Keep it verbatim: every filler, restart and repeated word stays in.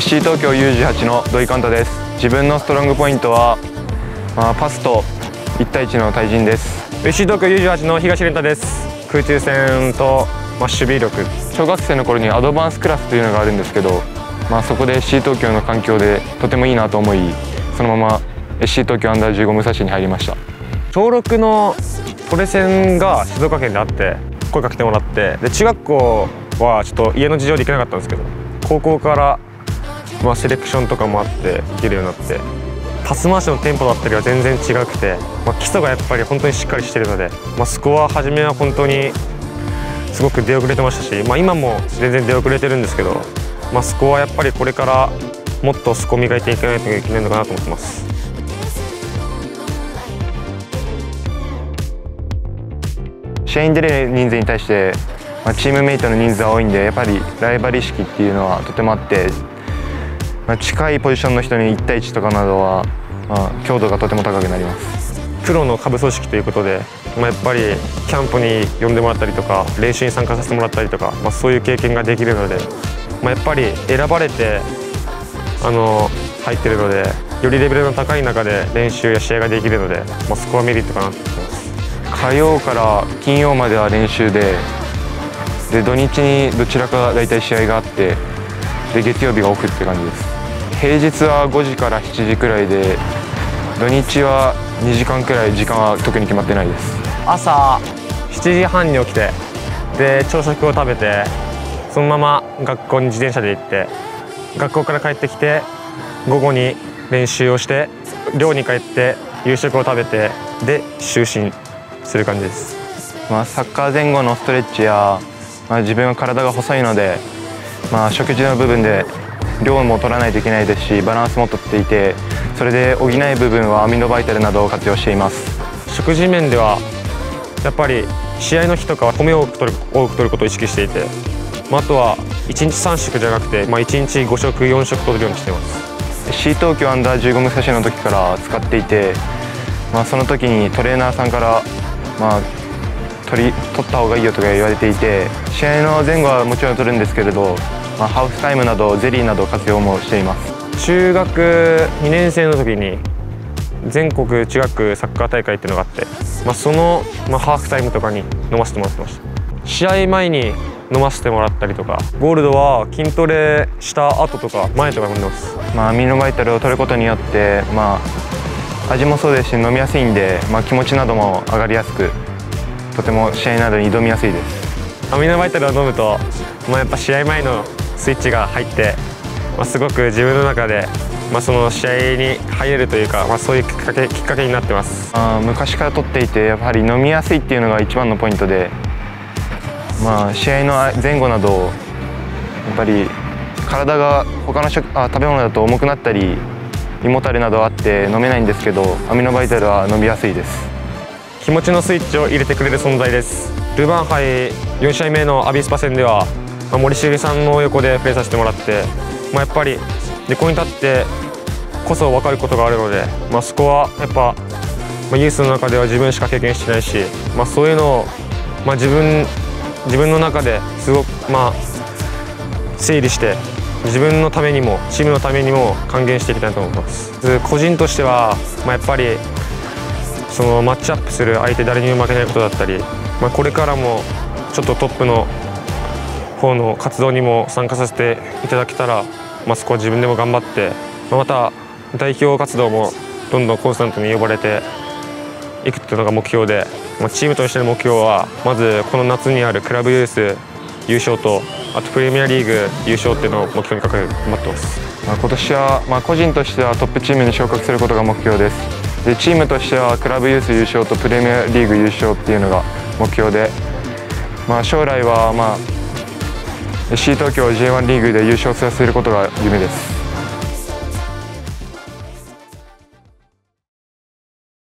エスシー 東京 ユーじゅうはち の土井寛太です。自分のストロングポイントは、まあ、パスといち対いちの対人です。 エスシー 東京 ユーじゅうはち の東蓮太です。空中戦と、まあ、守備力。 小学生の頃にアドバンスクラスというのがあるんですけど、まあ、そこで エスシー 東京の環境でとてもいいなと思い、そのまま エスシー 東京アンダーじゅうご武蔵に入りました。 小ろくのトレセンが静岡県であって声かけてもらって、で中学校はちょっと家の事情で行けなかったんですけど、高校から、まあ、セレクションとかもあって行けるようになって、パス回しのテンポだったりは全然違くて、まあ、基礎がやっぱり本当にしっかりしてるので、まあ、スコア始めは本当にすごく出遅れてましたし、まあ、今も全然出遅れてるんですけど、まあ、スコアはやっぱりこれからもっとスコア磨いていかないといけないのかなと思ってます。 試合に出る人数に対して、まあ、チームメイトの人数が多いんで、やっぱりライバル意識っていうのはとてもあって、まあ、近いポジションの人にいち対いちとかなどは、まあ、強度がとても高くなります。 プロの下部組織ということで、まあ、やっぱりキャンプに呼んでもらったりとか練習に参加させてもらったりとか、まあ、そういう経験ができるので、まあ、やっぱり選ばれてあの入ってるので、よりレベルの高い中で練習や試合ができるので、まあ、スコアメリットかなと思います。 火曜から金曜までは練習で、で土日にどちらか大体試合があって、で月曜日がオフって感じです。平日はごじからしちじくらいで、土日はにじかんくらい、時間は特に決まってないです。 朝しちじはんに起きて、で朝食を食べて、そのまま学校に自転車で行って、学校から帰ってきて午後に練習をして、寮に帰って夕食を食べて、で就寝する感じです。 まあ、サッカー前後のストレッチや、まあ、自分は体が細いので、まあ、食事の部分で量も取らないといけないですし、バランスもとっていて、それで補う部分はアミノバイタルなどを活用しています。 食事面ではやっぱり試合の日とかは米を多く取る多く取ることを意識していて、まあ、あとはいちにちさん食じゃなくて、まあ、いちにちご食よん食取るようにしています。 エスシー 東京アンダーじゅうご武蔵の時から使っていて、まあ、その時にトレーナーさんから、まあ、取り取った方がいいよとか言われていて、試合の前後はもちろん取るんですけれど、まあ、ハーフタイムなどゼリーなど活用もしています。 中学にねん生の時に全国中学サッカー大会っていうのがあって、まあ、その、まあ、ハーフタイムとかに飲ませてもらってました。試合前に飲ませてもらったりとか、ゴールドは筋トレした後とか前とか飲んでます。 まあ、アミノバイタルを取ることによって、まあ、味もそうですし飲みやすいんで、まあ、気持ちなども上がりやすく、とても試合などに挑みやすいです。 アミノバイタルを飲むと、まあ、やっぱ試合前のスイッチが入って、まあ、すごく自分の中で、まあ、その試合に入れるというか、まあ、そういうきっかけ、きっかけになってます。 あ昔から取っていて、やっぱり飲みやすいっていうのが一番のポイントで、まあ、試合の前後などやっぱり体が他の食あ食べ物だと重くなったり胃もたれなどあって飲めないんですけど、アミノバイタルは飲みやすいです。 気持ちのスイッチを入れてくれる存在です。ルヴァン杯よん試合目のアビスパ戦では、まあ、森重さんの横でプレーさせてもらって、まあ、やっぱり横に立ってこそ分かることがあるので、まあ、そこはやっぱ、まあ、ユースの中では自分しか経験してないし、まあ、そういうのを、まあ、自分自分の中ですごく、まあ、整理して、自分のためにもチームのためにも還元していきたいと思います。個人としては、まあ、やっぱりそのマッチアップする相手誰にも負けないことだったり、まあ、これからもちょっとトップの方の活動にも参加させていただけたら、まあ、そこは自分でも頑張って、まあ、また代表活動もどんどんコンスタントに呼ばれていくっていうのが目標で、まあ、チームとしての目標はまずこの夏にあるクラブユース優勝と、あとプレミアリーグ優勝っていうのを目標に掲げて頑張ってます。 まあ、今年は、まあ、個人としてはトップチームに昇格することが目標です。でチームとしてはクラブユース優勝とプレミアリーグ優勝っていうのが目標で、まあ、将来は、まあ、エスシー 東京 ジェイワン リーグで優勝させることが夢です。